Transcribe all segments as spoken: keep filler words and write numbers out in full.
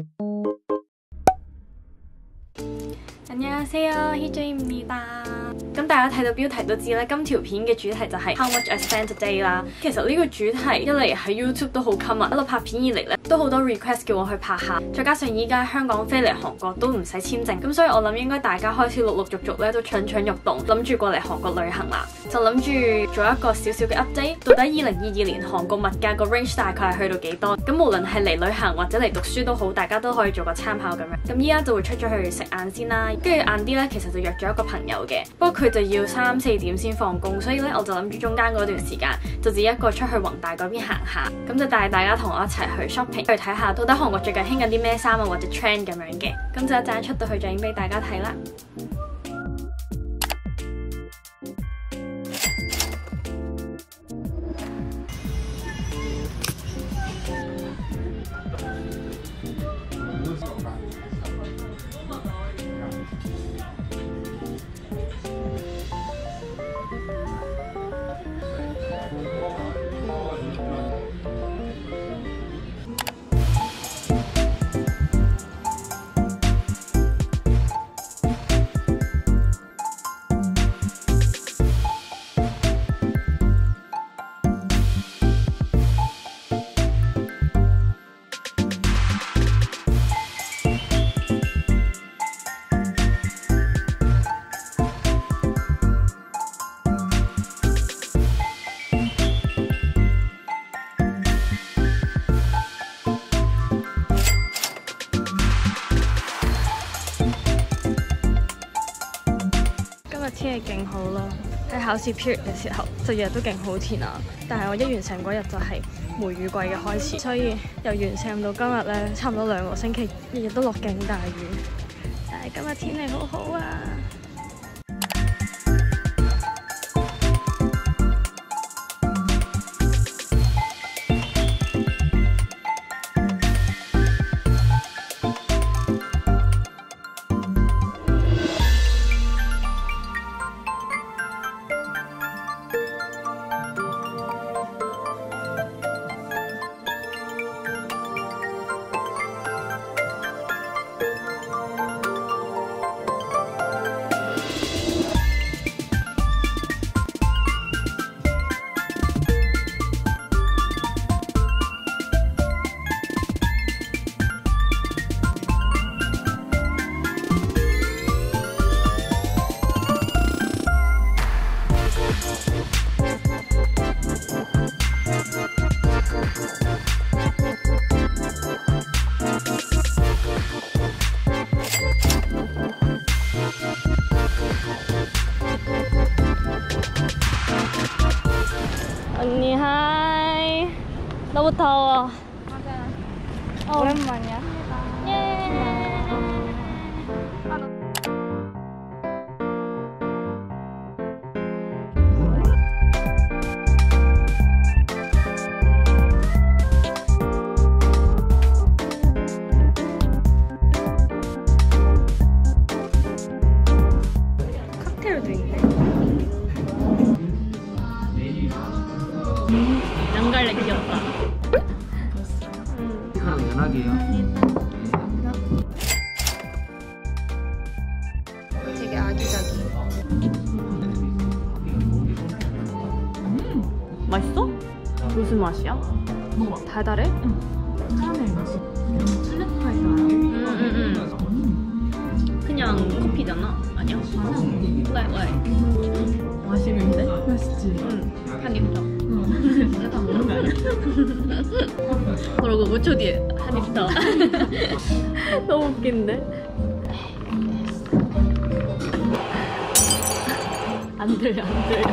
안녕하세요, 희주입니다。咁大家睇到標題都知咧，今條片嘅主題就係 How much I spent today 啦。其實呢個主題一嚟喺 YouTube 都好 common， 一路拍片以嚟咧都好多 request 叫我去拍下。再加上依家香港飛嚟韓國都唔使簽證，咁所以我諗應該大家開始陸陸續續咧都蠢蠢欲動，諗住過嚟韓國旅行啦。就諗住做一個少少嘅 update， 到底二零二二年韓國物價個 range 大概係去到幾多？咁無論係嚟旅行或者嚟讀書都好，大家都可以做個參考咁樣。咁依家就會出咗去食晏先啦，跟住晏啲咧其實就約咗一個朋友嘅，不過佢就要三四點先放工，所以咧我就諗住中間嗰段時間就自己一個出去宏大嗰邊行下，咁就帶大家同我一齊去 shopping， 去睇下到底韓國最近興緊啲咩衫啊或者 trend 咁樣嘅，咁就一陣出到去就影俾大家睇啦。天氣勁好咯，喺考試 period 嘅時候就日日都勁好天啊！但係我一完成嗰日就係梅雨季嘅開始，所以由完成到今日咧，差唔多兩個星期，日日都落勁大雨。但係今日天氣好好啊！언니 하이. 너무 더워. 맞아. 어. 오랜만이야. 예. 칵테일도 있네. 양갈래 귀엽다. 이거랑 연하게요. 되게 아기자기. 음, 맛있어? 무슨 맛이야? 먹어봐. 달달해? 응. 카라멜 맛이. 툴레트 파이 알아? 응응응. 응. 그냥 커피잖아? 아니야? 맞아. 왜 왜? 맛있는데? 맛있지? 응. 한 입 더. 내가 다 먹는 거 아니야? 그러고 오 초 뒤에 한 입 더. 너무 웃긴데? 안 들려 안 들려.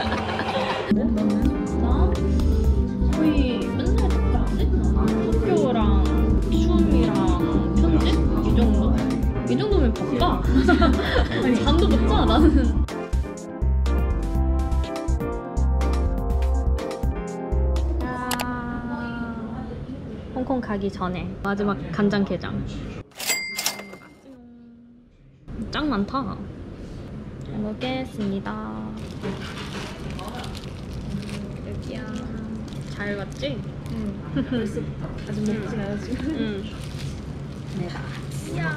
나 거의 맨날 답장 안 했나? 학교랑 춤이랑 편집? 이 정도? 이 정도면 바빠. 아니 잠도 못 자 나는. 홍콩 가기 전에 마지막 간장게장. 짱 많다. 잘 먹겠습니다. 여기야. 잘 봤지? 응. 벌써부터 아직 먹지 않았지? 응. 내다. 이야.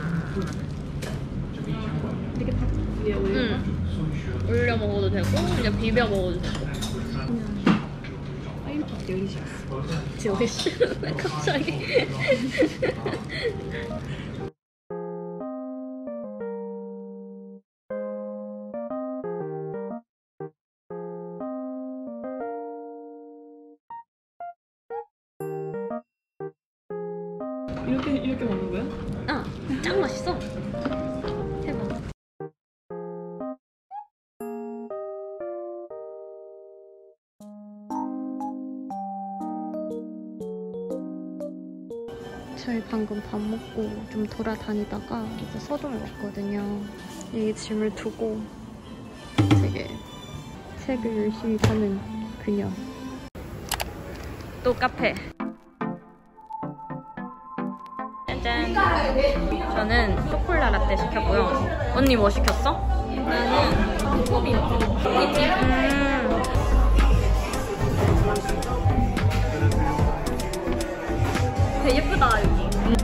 이렇게 다 위에 올려. 응. 올려 먹어도 되고 그냥 비벼 먹어도 되고. 딜리셔스. 갑자기. 이렇게 이렇게 먹는 거야? 아, 짱 맛있어. 대박. 저희 방금 밥 먹고 좀 돌아다니다가 이제 서점에 왔거든요. 여기 짐을 두고 되게 책을 열심히 파는 그녀. 또 카페. 짠. 저는 초콜릿 라떼 시켰고요. 언니 뭐 시켰어? 나는 초코빈. 음. 되게 예쁘다 여기.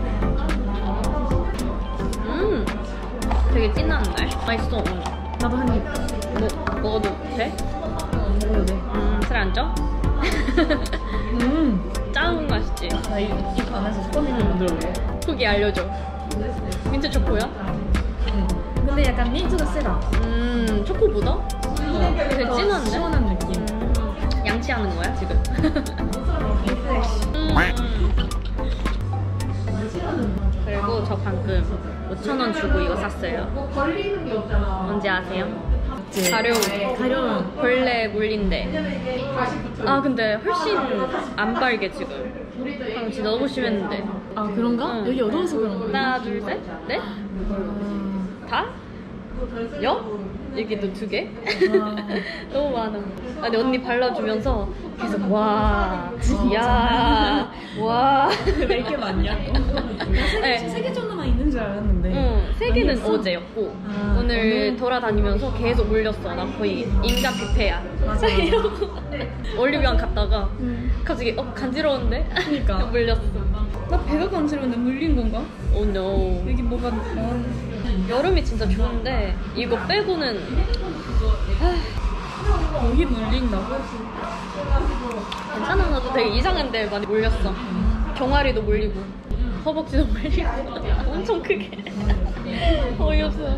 음. 되게 진한데? 맛있어. 응. 나도 한 입. 뭐 먹어도 돼? 어, 먹어도 돼. 음. 술 안 쪄? 음. 짠 맛있지? 나 이 입 안에서 스펀지를 만들어볼게. 후기 알려줘. 민트 초코야? 응. 근데 약간 민트가 세다. 음. 초코보다? 어. 되게 더 진한데? 시원한 느낌. 음. 양치하는 거야 지금? 리프레쉬. 음. 그리고 저 방금 오천 원 주고 이거 샀어요. 뭔지 아세요? 가려움. 가려움. 벌레 물린데. 아 근데 훨씬 안 빨개 지금. 방금 진짜 너무 심했는데. 아 그런가? 응. 여기 어두워서 그런 거야. 하나 둘 셋 넷? 다? 여? 여기도 두 개? 너무 많아. 아니 언니 발라주면서 계속 와, 야, 와. 왜 이렇게 많냐? 네. 세개 정도만 있는 줄 알았는데. 응, 세 개는 아니었어? 어제였고 아, 오늘 오늘? 돌아다니면서 계속 올렸어. 나 거의 인간 뷔페야. 맞아. 이러고 올리브영 갔다가 응. 갑자기 어 간지러운데? 그러니까. 물렸어. 나 배가 간지러운데 물린 건가? Oh no. 여기 뭐가 나왔는데. 여름이 진짜 좋은데 이거 빼고는 여기 물린다고? 괜찮아. 나도 되게 이상한 데 많이 물렸어. 종아리도 물리고 허벅지도 물리고 엄청 크게. 어이없어.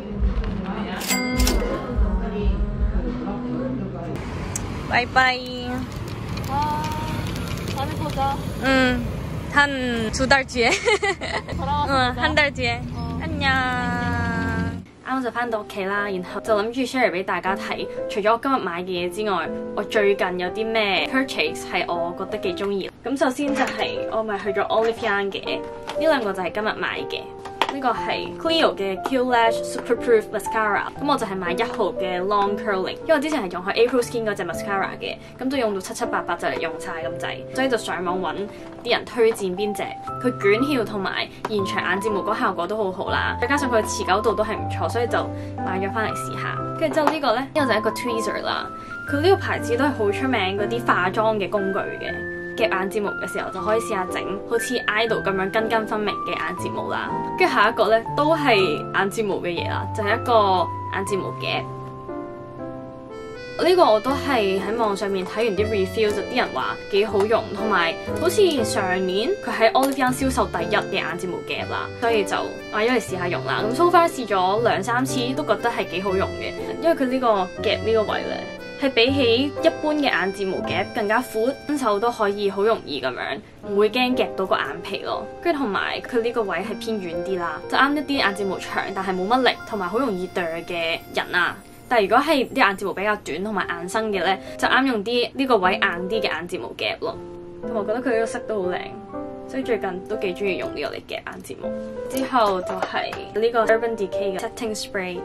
바이바이. 아, 다음에 보자. 응. 한 두 달 뒤에. 돌아와서 응, 한 달 뒤에. 어. 안녕。啱就翻到屋企啦，然後就諗住 share 俾大家睇。除咗我今日買嘅嘢之外，我最近有啲咩 purchase 係我覺得幾中意。咁首先就係我咪去咗 Olive Young 嘅，呢兩個就係今日買嘅。呢個係 Clio 嘅 Q Lash Super Proof Mascara， 咁我就係買一號嘅 Long Curling， 因為我之前係用開 April Skin 嗰隻 mascara 嘅，咁都用到七七八八就嚟用晒咁滯，所以就上網揾啲人推薦邊隻，佢捲翹同埋延長眼睫毛嗰效果都好好啦，再加上佢嘅持久度都係唔錯，所以就買咗翻嚟試下。跟住之後呢個呢，呢個就係一個 tweezer 啦，佢呢個牌子都係好出名嗰啲化妝嘅工具嘅。夾眼睫毛嘅時候就可以試下整好似 idol 咁樣根根分明嘅眼睫毛啦。跟住下一個呢，都係眼睫毛嘅嘢啦，就係、是、一個眼睫毛夾。呢、這個我都係喺網上面睇完啲 review， 就啲人話幾好用，同埋好似上年佢喺 Olive Young 銷售第一嘅眼睫毛夾啦，所以就買咗嚟試下用啦。咁 so far 試咗兩三次都覺得係幾好用嘅，因為佢呢個夾呢個位呢。係比起一般嘅眼睫毛夾更加闊，新手都可以好容易咁樣，唔會驚夾到個眼皮咯。跟住同埋佢呢個位係偏遠啲啦，就啱一啲眼睫毛長但係冇乜力同埋好容易剁嘅人啊。但係如果係啲眼睫毛比較短同埋硬身嘅呢，就啱用啲呢個位硬啲嘅眼睫毛夾咯。同埋我覺得佢呢個色都好靚，所以最近都幾中意用呢個嚟夾眼睫毛。之後就係呢個 Urban Decay 嘅 Setting Spray。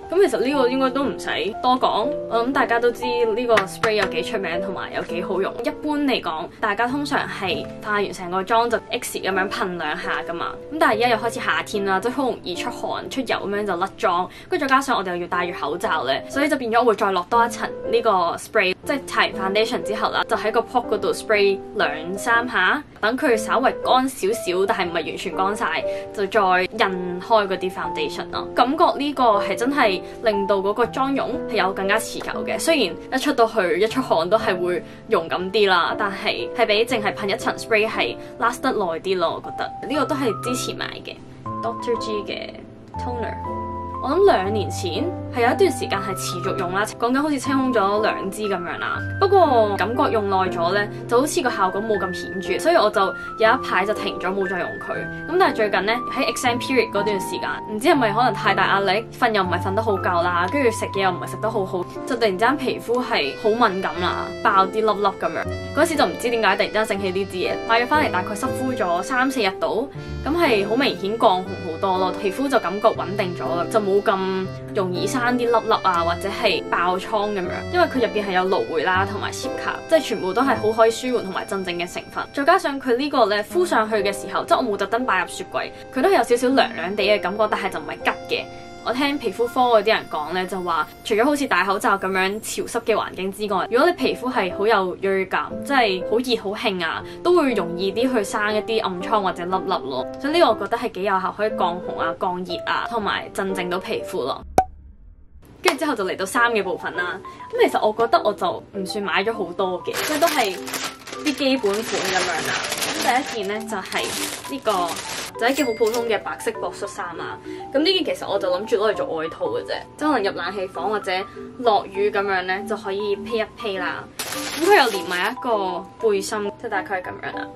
咁其實呢個應該都唔使多講，我諗大家都知呢個 spray 有幾出名同埋有幾好用。一般嚟講，大家通常係化完成個妝就 X 咁樣噴兩下噶嘛。咁但係而家又開始夏天啦，即係好容易出汗出油咁樣就甩妝，跟住再加上我哋又要戴住口罩咧，所以就變咗我會再落多一層呢個 spray， 即係搽完 foundation 之後啦，就喺個 pot 嗰度 spray 兩三下，等佢稍微乾少少，但係唔係完全乾晒，就再印開嗰啲 foundation 咯。感覺呢個係真係令到嗰個妝容係有更加持久嘅。雖然一出到去一出汗都係會溶咁啲啦，但係係比淨係噴一層 spray 係 last 得耐啲咯。我覺得呢個都係之前買嘅 Doctor G 嘅 toner。我諗兩年前係有一段時間係持續用啦，講緊好似清空咗兩支咁樣啦。不過感覺用耐咗呢，就好似個效果冇咁顯著，所以我就有一排就停咗冇再用佢。咁但係最近呢，喺 exam period 嗰段時間，唔知係咪可能太大壓力，瞓又唔係瞓得好夠啦，跟住食嘢又唔係食得好好，就突然之間皮膚係好敏感啦，爆啲粒粒咁樣。嗰時就唔知點解突然之間醒起呢支嘢，買咗翻嚟大概濕敷咗三四日度，咁係好明顯降紅好多咯，皮膚就感覺穩定咗啦，就冇咁容易生啲粒粒啊，或者係爆瘡咁樣。因為佢入邊係有蘆薈啦，同埋 Cica， 即係全部都係好可以舒緩同埋鎮靜嘅成分。再加上佢呢個咧敷上去嘅時候，即係我冇特登擺入雪櫃，佢都係有少少涼涼地嘅感覺，但係就唔係吉嘅。我聽皮膚科嗰啲人講咧，就話除咗好似戴口罩咁樣潮濕嘅環境之外，如果你皮膚係好有鋭感，即係好熱好興啊，都會容易啲去生一啲暗瘡或者粒粒咯。所以呢個我覺得係幾有效，可以降紅啊、降熱啊，同埋鎮靜到皮膚咯。跟住之後就嚟到衫嘅部分啦。咁其實我覺得我就唔算買咗好多嘅，即係都係啲基本款咁樣啦。咁第一件咧就係呢個。就係一件好普通嘅白色薄恤衫啊，咁呢件其實我就諗住攞嚟做外套嘅啫，即係可能入冷氣房或者落雨咁樣咧就可以披一披啦。咁佢又連埋一個背心，即係大概係咁樣啦。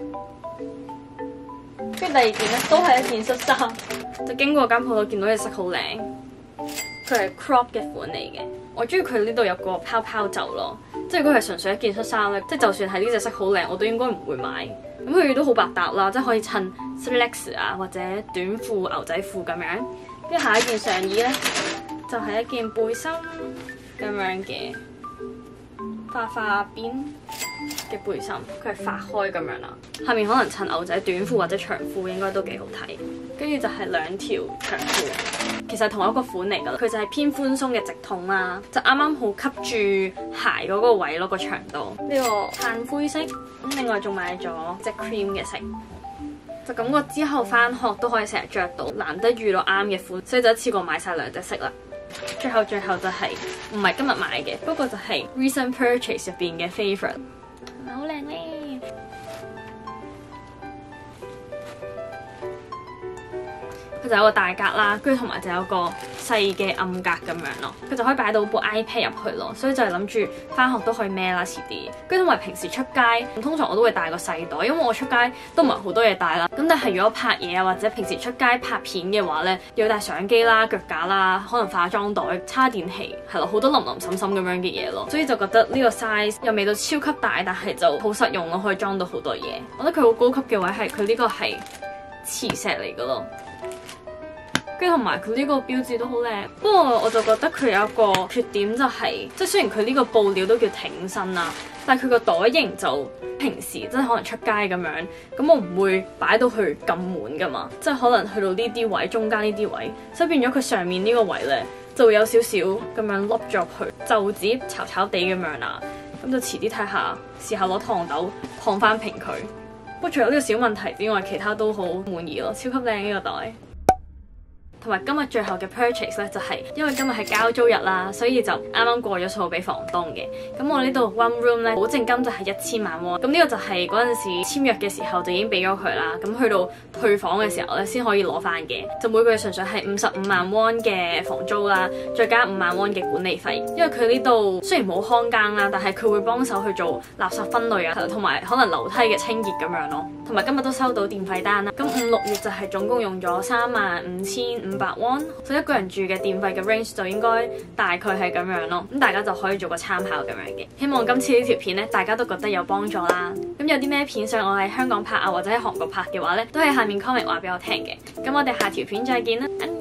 跟住第二件咧都係一件恤衫，就經過間鋪頭見到隻色好靚，佢係 crop 嘅款嚟嘅。我中意佢呢度有個泡泡袖咯，即係如果係純粹一件恤衫咧，即係就算係呢隻色好靚，我都應該唔會買。咁佢都好百搭啦，即係可以襯 slacks 啊或者短褲、牛仔褲咁樣。跟住下一件上衣咧，就係、是、一件背心咁樣嘅花花邊嘅背心，佢係發開咁樣啦。下面可能襯牛仔短褲或者長褲，應該都幾好睇。跟住就係兩條長褲，其實係同一個款嚟㗎啦。佢就係偏寬鬆嘅直筒啦，就啱啱好吸住鞋嗰個位咯，個長度。呢、這個炭灰色，咁另外仲買咗隻 cream 嘅色，就感覺之後返學都可以成日着到，難得遇到啱嘅款，所以就一次過買晒兩隻色啦。最後最後就係唔係今日買嘅，不過就係 recent purchase 入邊嘅 favourite， 係咪好靚咧？佢就有個大格啦，跟住同埋就有個細嘅暗格咁樣咯，佢就可以擺到部 iPad 入去咯，所以就係諗住返學都可以孭啦遲啲。跟住同埋平時出街，通常我都會帶個細袋，因為我出街都唔係好多嘢帶啦。咁但係如果拍嘢啊或者平時出街拍片嘅話咧，要帶相機啦、腳架啦、可能化妝袋、叉電器，係咯，好多林林沈沈咁樣嘅嘢咯。所以就覺得呢個 size 又未到超級大，但係就好實用咯，可以裝到好多嘢。我覺得佢好高級嘅位係佢呢個係磁石嚟㗎咯。跟住同埋佢呢個標誌都好靚，不過我就覺得佢有一個缺點就係、是，即係雖然佢呢個布料都叫挺身啦，但係佢個袋型就平時即係可能出街咁樣，咁我唔會擺到佢咁滿噶嘛，即係可能去到呢啲位，中間呢啲位，所以變咗佢上面呢個位咧就會有少少咁樣凹咗去，就指巢巢地咁樣啦，咁就遲啲睇下，試下攞燙斗燙翻平佢。不過除咗呢個小問題之外，其他都好滿意咯，超級靚呢個袋。同埋今日最後嘅 purchase 咧，就係因為今日係交租日啦，所以就啱啱過咗數俾房東嘅。咁我呢度 one room 咧，保證金就係一千萬 won。咁呢個就係嗰陣時簽約嘅時候就已經俾咗佢啦。咁去到退房嘅時候咧，先可以攞翻嘅。就每個月純粹係五十五萬 won 嘅房租啦，再加五萬 won 嘅管理費。因為佢呢度雖然冇看更啦，但係佢會幫手去做垃圾分類啊，同埋可能樓梯嘅清潔咁樣咯。同埋今日都收到電費單啦。咁五六月就係總共用咗三萬五千五百 won，所以一個人住嘅電費嘅 range 就應該大概係咁樣咯。咁大家就可以做個參考咁樣嘅。希望今次呢條片咧，大家都覺得有幫助啦。咁有啲咩片想我喺香港拍啊，或者喺韓國拍嘅話咧，都喺下面 comment 話俾我聽嘅。咁我哋下條片再見啦。